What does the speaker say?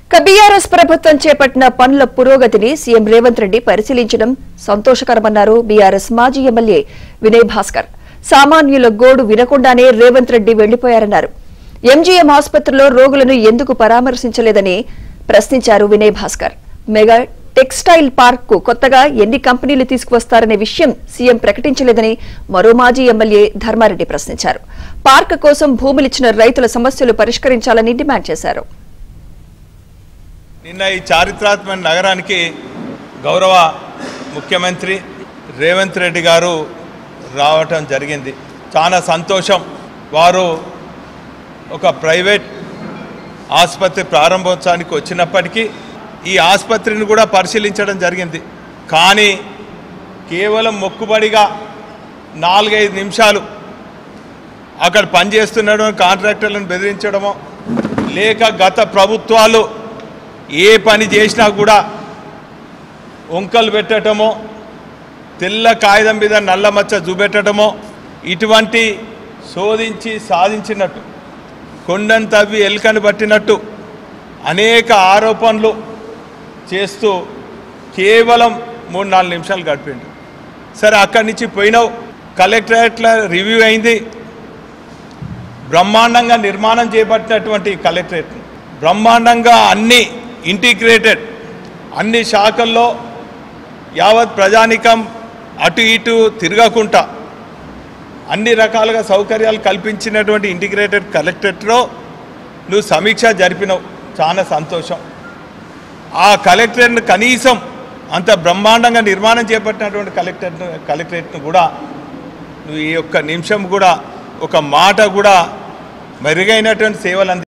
BRS ప్రభుత్వం చేపట్టిన పనుల పురోగతిని సీఎం రేవంత్ రెడ్డి పరిశీలించడం సంతోషకరమన్నారు బీఆర్ఎస్ మాజీ ఎమ్మెల్యే వినయ్ భాస్కర్. సామాన్యుల గోడు వినకుండానే రేవంత్ రెడ్డి వెళ్లిపోయారన్నారు. ఎంజీఎం ఆసుపత్రిలో రోగులను ఎందుకు పరామర్శించలేదని ప్రశ్నించారు Vinay Bhaskar. Mega textile park కు కొత్తగా ఎన్ని కంపెనీలు తీసుకువస్తారనే విషయం సీఎం ప్రకటించలేదని మరో మాజీ ఎమ్మెల్యే ధర్మారెడ్డి ప్రశ్నించారు. పార్క్ కోసం భూములిచ్చిన రైతుల సమస్యలు పరిష్కరించాలని డిమాండ్ చేశారు. నిన్న ఈ చారిత్రాత్మక నగరానికి గౌరవ ముఖ్యమంత్రి రేవంత్ రెడ్డి గారు రావటం జరిగింది. చాలా సంతోషం. వారు ఒక ప్రైవేట్ ఆసుపత్రి ప్రారంభోత్సవానికి వచ్చినప్పటికీ ఈ ఆసుపత్రిని కూడా పరిశీలించడం జరిగింది. కానీ కేవలం మొక్కుబడిగా 4-5 నిమిషాలు అక్కడ పనిచేస్తున్న కాంట్రాక్టర్లను బెదిరించడమో లేక గత ప్రభుత్వాలు ఏ పని చేసినా కూడా వంకలు పెట్టడమో తెల్ల కాగితం మీద నల్ల మచ్చ చూపెట్టడమో ఇటువంటి శోధించి సాధించినట్టు కొండను తవ్వి ఎలుకను పట్టినట్టు అనేక ఆరోపణలు చేస్తూ కేవలం 3-4 నిమిషాలు గడిపిండు. సరే, అక్కడి నుంచి పోయినావు. కలెక్టరేట్లో రివ్యూ అయింది. బ్రహ్మాండంగా నిర్మాణం చేపట్టినటువంటి కలెక్టరేట్ బ్రహ్మాండంగా అన్ని ఇంటిగ్రేటెడ్ అన్ని శాఖల్లో యావత్ ప్రజానికం అటు ఇటు తిరగకుండా అన్ని రకాలుగా సౌకర్యాలు కల్పించినటువంటి ఇంటిగ్రేటెడ్ కలెక్టరేట్లో నువ్వు సమీక్ష జరిపినావు. చాలా సంతోషం. ఆ కలెక్టరేట్ను కనీసం అంత బ్రహ్మాండంగా నిర్మాణం చేపట్టినటువంటి కలెక్టరేట్ను కూడా నువ్వు ఈ ఒక్క నిమిషం కూడా ఒక మాట కూడా మెరుగైనటువంటి సేవలు